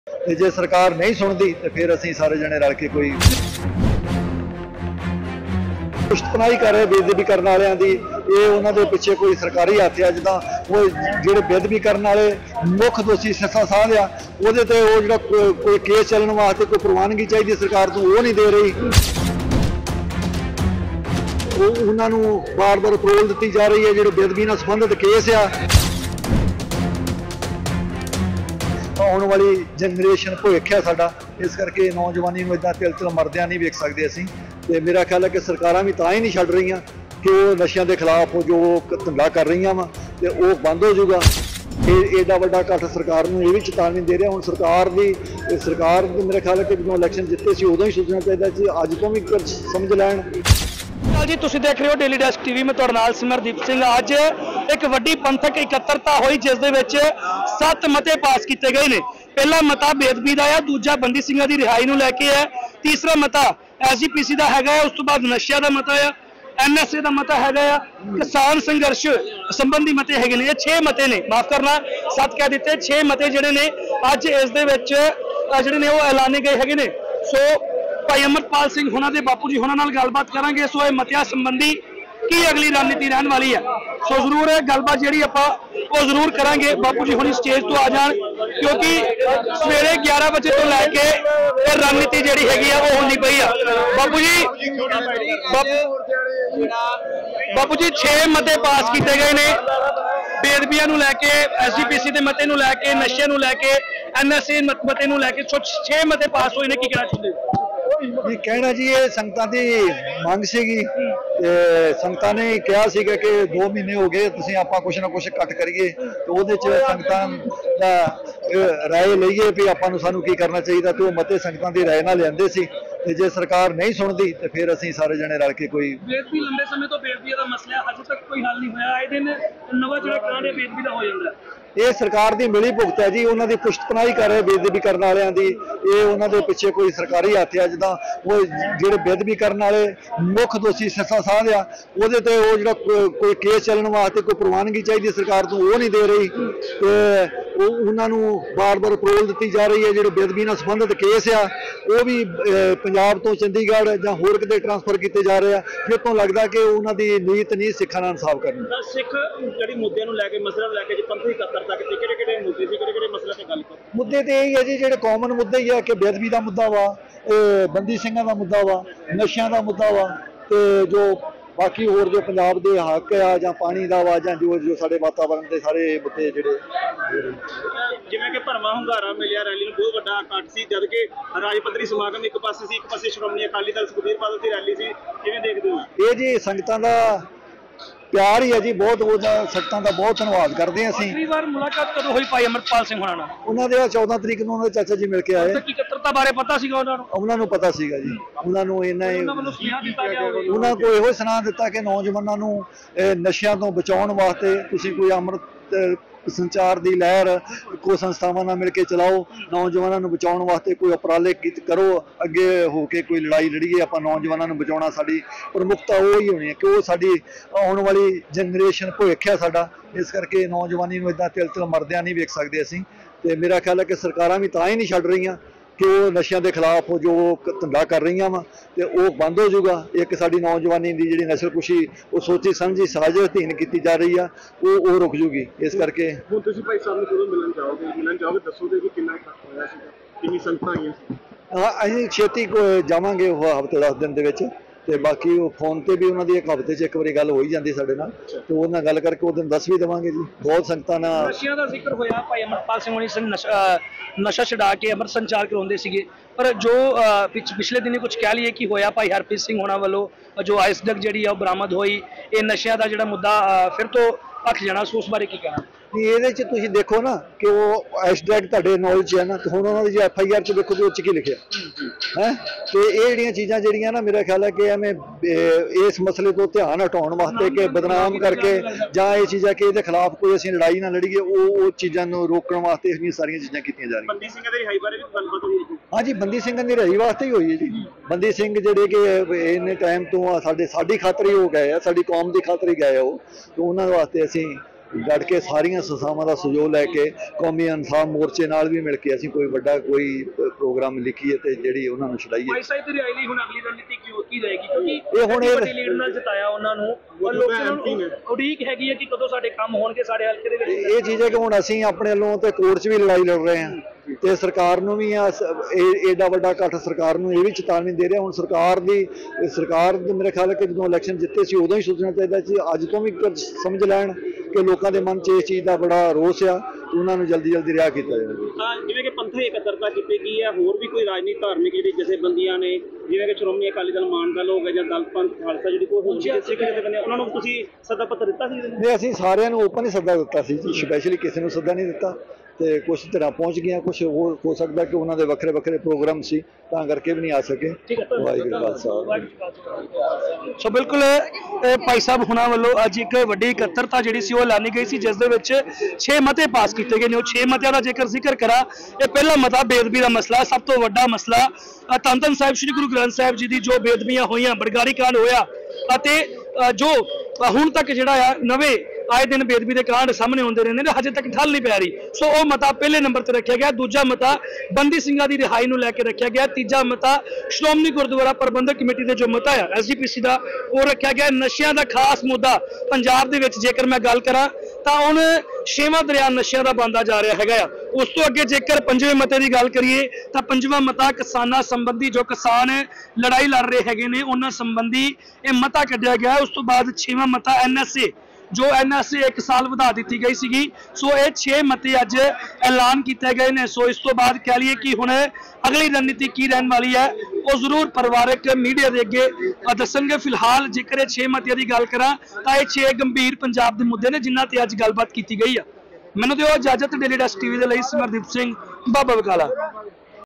ਤੇ ਜੇ ਸਰਕਾਰ नहीं सुनती तो फिर ਅਸੀਂ ਸਾਰੇ ਜਣੇ रल के कोई पुष्टपनाही कर रहे बेदबी करने वालियां दी ये उन्हां दे पिछे कोई सरकारी हत्थ है जिद्दां वो जिहड़े बेदबी करने वाले मुख दोषी सिरसा साध आ उहदे ते वो जिहड़ा कोई केस चलण वास्ते कोई प्रवानगी चाहिए सरकार तो वो नहीं दे रही उन्हां नूं बार-बार परोल दित्ती जा रही है जिहड़े बेदबी नाल संबंधित केस आ आने वाली जनरेशन भविख है साडा इस करके नौजवानी में इदा तिल तिल मरदियां नहीं वेख सकते असीं ते मेरा ख्याल है कि सरकारां भी तां ही नहीं छड्ड रही कि वो नशियां के खिलाफ जो धंधा कर रही वा तो वो बंद हो जाऊगा। एडा वड्डा इकट्ठ सरकार नूं ये भी चेतावनी दे रहा हूँ सरकार मेरे ख्याल है कि जो इलैक्शन जिते सी उदों ही सोचना चाहिए सी अज तो भी समझ लैण। जी तुसीं देख रहे हो डेली डेस्क टीवी में तुहाडे नाल सिमरदीप सिंह। अज एक वड्डी पंथक इकत्तरता हुई जिस दे विच 7 मते पास किए गए ने। पहला मता बेदबी का है, दूजा बंदी सिंघां दी रिहाई नूं लैके है, तीसरा मता SGPC का हैगा है, उस तो बाद नशिया का मता है, NSA का मता हैगा है, किसान संघर्ष संबंधी मते हैगे ने। 6 मते ने, माफ करना 7 कह दिते, 6 मते जिहड़े ने अज इस दे विच जिहड़े ने वो ऐलाने गए हैगे ने। सो भाई अमरपाल सिंह होना दे बापू जी होना नाल गलबात करांगे। सो ये मतिया संबंधी की अगली रणनीति रहने वाली है। सो जरूर है गलबात जी आप जरूर करांगे। बापू जी हुणी स्टेज तो आ जान क्योंकि सवेरे 11 बजे तो लैके रणनीति जी हैगी वो होनी पई है। बापू जी 6 मते पास किए गए ने बेदबियां नूं लैके, SGPC के मते नूं लैके, नशे नूं लैके, NSA मते नूं लैके 6 मते पास होए ने। की कहना चाहते जी? कहना जी ये संगतां दी मंग सीगी ते संगतां ने कहा सीगा कि 2 महीने हो गए तुसीं आपां कुछ ना कुछ कट करिए तो उहदे च संगतां दा राय लईए भी आपां नूं सानूं की करना चाहिए तो मते संगतां दी राय नाल लैंदे सी ते जे सरकार नहीं सुनती तो फिर असीं सारे जने रल के कोई बेदबी लंबे समय तो बेदबी का मसला अजे तक कोई हल नहीं होया। आए दिन नवा जिहड़ा कांड है बेदबी का हो जांदा है। ये सरकार की मिली भुगत है जी। उन्होंने पुष्टपनाही कर रहे बेदबी करने वालियां दी ये उन्होंने पिछे कोई सरकारी हत्थ है जिद्दां वो जिहड़े बेदबी करने वाले मुख दोषी सिरसा साध आ उहदे ते वो जिहड़ा कोई केस चलण वास्ते कोई प्रवानगी चाहिए सरकार तो वो नहीं दे रही तो उन्हां नूं बार-बार परोल दित्ती जा रही है। जिहड़े बेदबी नाल संबंधित केस आ वो भी पंजाब तो चंडीगढ़ जां होर किते ट्रांसफर किए जा रहे हैं जितों लगता कि उन्हां दी नीयत नहीं सिखां नाल इंसाफ करनी। सिख जिहड़ी मुद्दे नूं लैके मसले नूं लैके पंथी मुद्दे तो यही है जी जो कॉमन मुद्दे ही है कि बेदबी का मुद्दा वा, बंदी सिंघां का मुद्दा वा, नशियां का मुद्दा वा तो जो बाकी होर जो पंजाब के हक आ जां पानी का वा जां जो साडे वातावरण के सारे मुद्दे जिहड़े जिवें कि भरवां हुंगारा मिलिया रैली नूं बहुत वड्डा इकट्ठ सी जदकि राज पੱਧਰੀ समागम एक पासे सी, एक पासे श्रोमणी अकाली दल सुखबीर बादल की रैली सी। किवें देखदे हो? ये जी संगतां दा प्यार ही है जी बहुत संगतां का बहुत धन्यवाद करते हैं। अगली बार मुलाकात कदों हुई भाई अमरपाल सिंह होना नाल? उन्होंने 14 तरीक नूं उन्होंने चाचा जी मिल के आए। इकत्तरता बारे पता सीगा उन्होंने पता सीगा जी। उन्होंने उन्होंने को इहो सुना दिता कि नौजवानों नूं नशियां तो बचाउण वास्ते तुसीं कोई अमृत संचार की लहर को संस्थावां नाल मिल के चलाओ, नौजवानों को बचाने वास्ते कोई उपराले करो, अगे होके कोई लड़ाई लड़ीए। आपां नौजवानों को बचाना साडी प्रमुखता वो ही होनी है कि वो साडी आने वाली जनरेशन भविख है साडा। इस करके नौजवानी नूं इदां तिल तिल मरदियां नहीं वेख सकते असीं ते मेरा ख्याल है कि सरकारां भी तां ही नहीं छड्ड रही कि वो नशियां के खिलाफ जो धंधा कर रही वा तो वो बंद हो जाऊगा। एक साडी नौजवानी की जी नस्लकुशी वो सोची समझी साजिश अधीन की जा रही है वो रुक जूगी। इस करके हुण तुसीं भाई साहब नूं कदों मिलण जाओगे दसोगे कि किन्ना इकट्ठ होया सी, किन्नी संगतां आईयां सी? हाँ असीं छेती जावांगे हफ्ते 10 दिन दे विच ते बाकी वो फोन पर भी उन्होंने एक हफ्ते एक बार गल हो ही जाती साडे नाल तो उन्होंने गल करके उस दिन दस भी देवांगे जी। बहुत संगतां नाल नशियां दा जिक्र होया भाई अमरपाल सिंह होनी नशा छड़ा के अमृत संचार करवाउंदे सीगे पर जो पिछले दिनों कुछ कह लीए कि होया भाई हरप्रीत सिंह होना वालों जो आइस डग जी बरामद हुई ये नशियां दा जिहड़ा मुद्दा फिर तो भख जाना। उस बारे की कहना? ये देखो ना कि वो हैशटैग तुहाडे नॉलेज है ना तो हुण उन्होंने जो FIR च देखो जो की लिखिया है तो ये जिहड़ियां चीज़ां जिहड़ियां ना मेरा ख्याल है कि एवें इस मसले तो ध्यान हटाउण वास्ते कि बदनाम करके जां ये चीज़ां कि इहदे खिलाफ कोई असीं लड़ाई ना लड़ीए वो चीज़ां नूं रोकण वास्ते इह सारियां चीज़ां कीतियां जा रहीआं। बंदी सिंह दी रिहाई बारे भी गलबात होई? हाँ जी बंदी सिंह की रिहाई वास्ते ही हुई है जी। बंदी सिंह जिहड़े कि इन्ने टाइम तो साडी खातर ही हो गए साडी कौम की खातर ही गए वो तो उन्होंने वास्ते असीं ਡਟ ਕੇ ਸਾਰੀਆਂ ਸੰਸਥਾਵਾਂ ਦਾ ਸਹਿਯੋਗ ਲੈ ਕੇ ਕੌਮੀ ਇਨਸਾਫ ਮੋਰਚੇ ਨਾਲ ਵੀ ਮਿਲ ਕੇ ਅਸੀਂ ਕੋਈ ਪ੍ਰੋਗਰਾਮ ਲਿਖੀਏ ਤੇ ਜਿਹੜੀ ਉਹਨਾਂ ਨੂੰ ਛਡਾਈਏ। ਭਾਈ ਸਾਹਿਬ ਦੀ ਰਿਹਾਈ ਲਈ ਹੁਣ ਅਗਲੀ ਰਣਨੀਤੀ ਕੀ ਰਹੇਗੀ, ਕਿਉਂਕਿ ਇਹ ਹੁਣ ਵੱਡੀ ਲੀਡ ਨਾਲ ਜਿਤਾਇਆ ਉਹਨਾਂ ਨੂੰ, ਔਰ ਲੋਕਾਂ ਨੂੰ ਉਡੀਕ ਹੈਗੀ ਹੈ ਕਿ ਕਦੋਂ ਸਾਡੇ ਕੰਮ ਹੋਣਗੇ ਸਾਡੇ ਹਲਕੇ ਦੇ ਵਿੱਚ। ਇਹ ਚੀਜ਼ ਹੈ ਕਿ ਹੁਣ ਅਸੀਂ ਆਪਣੇ ਵੱਲੋਂ ਤੇ ਕੋਰਟ 'ਚ ਵੀ ਲੜਾਈ ਲੜ ਰਹੇ ਹਾਂ ਤੇ ਸਰਕਾਰ ਨੂੰ ਵੀ ਏਡਾ ਵੱਡਾ ਇਕੱਠ ਸਰਕਾਰ ਨੂੰ ਇਹ ਵੀ ਚੇਤਾਵਨੀ ਦੇ ਰਿਹਾ। ਹੁਣ ਸਰਕਾਰ ਦੇ ਮੇਰੇ ਖਿਆਲ ਹੈ ਕਿ ਜਦੋਂ ਇਲੈਕਸ਼ਨ ਜਿੱਤੇ ਸੀ ਉਦੋਂ ਹੀ ਸੋਚਣਾ ਚਾਹੀਦਾ ਸੀ, ਅੱਜ ਤੋਂ ਵੀ ਸਮਝ ਲੈਣ ਕਿ ਲੋਕਾਂ ਦੇ ਮਨ 'ਚ ਇਸ ਚੀਜ਼ ਦਾ ਬੜਾ ਰੋਸ ਆ, ਉਹਨਾਂ ਨੂੰ ਜਲਦੀ ਰਿਹਾ ਕੀਤਾ ਜਾਵੇ। ਜਿਵੇਂ ਕਿ ਪੰਥਕ ਇਕੱਤਰਤਾ ਕੀਤੀ ਗਈ ਹੈ, ਹੋਰ ਵੀ ਕੋਈ ਰਾਜਨੀਤਿਕ ਧਾਰਮਿਕ ਜਿਹੜੀ ਜਥੇਬੰਦੀਆਂ ਨੇ, ਜਿਵੇਂ ਕਿ ਸ਼੍ਰੋਮਣੀ ਅਕਾਲੀ ਦਲ ਮਾਨ ਦਲ ਹੋ ਗਿਆ ਜਾਂ ਦਲ ਪੰਥ ਖਾਲਸਾ, ਜਿਹੜੀ ਕੋਈ ਹੋਰ ਜਥੇਬੰਦੀਆਂ, ਉਹਨਾਂ ਨੂੰ ਤੁਸੀਂ ਸੱਦਾ ਪੱਤਰ ਦਿੱਤਾ ਸੀ? ਨਹੀਂ, ਅਸੀਂ ਸਾਰਿਆਂ ਨੂੰ ਓਪਨ ਹੀ ਸੱਦਾ ਦਿੱਤਾ ਸੀ ਜੀ, ਸਪੈਸ਼ਲੀ ਕਿਸੇ ਨੂੰ ਸੱਦਾ ਨਹੀਂ ਦਿੱਤਾ। ਤੇ ਕੁਝ ਤਰ੍ਹਾਂ ਪਹੁੰਚ ਗਈਆਂ, ਕੁਝ ਹੋਰ ਹੋ ਸਕਦਾ ਕਿ ਉਹਨਾਂ ਦੇ ਵੱਖਰੇ ਪ੍ਰੋਗਰਾਮ ਸੀ ਤਾਂ ਕਰਕੇ ਵੀ ਨਹੀਂ ਆ ਸਕੇ। ਵਾਹਿਗੁਰੂ ਖਾਲਸਾ। ਸੋ ਬਿਲਕੁਲ ਭਾਈ ਸਾਹਿਬ ਹੁਣਾਂ ਵੱਲੋਂ ਅੱਜ ਇੱਕ ਵੱਡੀ ਇਕੱਤਰਤਾ ਜਿਹੜੀ ਸੀ ਉਹ ਐਲਾਨੀ ਗਈ ਸੀ, ਜਿਸ ਦੇ ਵਿੱਚ 6 ਮਤੇ ਪਾਸ ਕੀਤੇ ਗਏ ਨੇ। ਉਹ 6 ਮਤਿਆਂ ਦਾ ਜੇਕਰ ਜ਼ਿਕਰ ਕਰਾਂ, ਇਹ ਪਹਿਲਾ ਮਤਾ ਬੇਅਦਬੀ ਦਾ ਮਸਲਾ, ਸਭ ਤੋਂ ਵੱਡਾ ਮਸਲਾ ਧੰਨ ਧੰਨ ਸਾਹਿਬ ਸ੍ਰੀ ਗੁਰੂ ਗ੍ਰੰਥ ਸਾਹਿਬ ਜੀ ਦੀ ਜੋ ਬੇਅਦਬੀਆਂ ਹੋਈਆਂ, ਬਰਗਾੜੀ ਕਾਂਡ ਹੋਇਆ ਅਤੇ ਜੋ ਹੁਣ ਤੱਕ ਜਿਹੜਾ ਆ ਨਵੇਂ ਆਏ ਦਿਨ ਬੇਅਦਬੀ ਦੇ ਕਾਂਡ ਸਾਹਮਣੇ ਆਉਂਦੇ ਰਹਿੰਦੇ ਨੇ, ਹਜੇ ਤੱਕ ਠੱਲ ਨਹੀਂ ਪੈ ਰਹੀ। ਸੋ ਉਹ ਮਤਾ ਪਹਿਲੇ ਨੰਬਰ ਤੇ ਰੱਖਿਆ ਗਿਆ। ਦੂਜਾ ਮਤਾ ਬੰਦੀ ਸਿੰਘਾਂ ਦੀ ਰਿਹਾਈ ਨੂੰ ਲੈ ਕੇ ਰੱਖਿਆ ਗਿਆ। ਤੀਜਾ ਮਤਾ ਸ਼੍ਰੋਮਣੀ ਗੁਰਦੁਆਰਾ ਪ੍ਰਬੰਧਕ ਕਮੇਟੀ ਦੇ ਜੋ ਮਤਾ ਆ SGPC ਦਾ, ਉਹ ਰੱਖਿਆ ਗਿਆ। ਨਸ਼ਿਆਂ ਦਾ ਖਾਸ ਮੁੱਦਾ ਪੰਜਾਬ ਦੇ ਵਿੱਚ ਜੇਕਰ ਮੈਂ ਗੱਲ ਕਰਾਂ ਤਾਂ ਹੁਣ 6ਵਾਂ ਦਰਿਆ ਨਸ਼ਿਆਂ ਦਾ ਬਣਦਾ ਜਾ ਰਿਹਾ ਹੈਗਾ ਆ। ਉਸ ਤੋਂ ਅੱਗੇ ਜੇਕਰ 5ਵੇਂ ਮਤੇ ਦੀ ਗੱਲ ਕਰੀਏ ਤਾਂ 5ਵਾਂ ਮਤਾ ਕਿਸਾਨਾਂ ਸੰਬੰਧੀ, ਜੋ ਕਿਸਾਨ ਲੜਾਈ ਲੜ ਰਹੇ ਹੈਗੇ ਨੇ ਉਹਨਾਂ ਸੰਬੰਧੀ ਇਹ ਮਤਾ ਕੱਢਿਆ ਗਿਆ। ਉਸ ਤੋਂ ਬਾਅਦ 6ਵਾਂ ਮਤਾ NSA, ਜੋ NSA 1 ਸਾਲ ਵਧਾ ਦਿੱਤੀ ਗਈ ਸੀਗੀ। ਸੋ ਇਹ 6 ਮਤੇ ਅੱਜ ਐਲਾਨ ਕੀਤੇ ਗਏ ਨੇ। ਸੋ ਇਸ ਤੋਂ ਬਾਅਦ ਕਹਿ ਲਈਏ ਕਿ ਹੁਣ ਅਗਲੀ ਰਣਨੀਤੀ ਕੀ ਰਹਿਣ ਵਾਲੀ ਹੈ ਉਹ ਜ਼ਰੂਰ ਪਰਿਵਾਰਕ ਮੀਡੀਆ ਦੇ ਅੱਗੇ ਦੱਸਣਗੇ। ਫਿਲਹਾਲ ਜੇਕਰ ਇਹ 6 ਮਤਿਆਂ ਦੀ ਗੱਲ ਕਰਾਂ ਤਾਂ ਇਹ 6 ਗੰਭੀਰ ਪੰਜਾਬ ਦੇ ਮੁੱਦੇ ਨੇ ਜਿਨ੍ਹਾਂ ਤੇ ਅੱਜ ਗੱਲਬਾਤ ਕੀਤੀ ਗਈ ਆ। ਮੈਨੂੰ ਦਿਓ ਇਜਾਜ਼ਤ। ਡੇਲੀ ਡੈਸਕ TV ਦੇ ਲਈ ਸਿਮਰਦੀਪ ਸਿੰਘ, ਬਾਬਾ ਬਕਾਲਾ।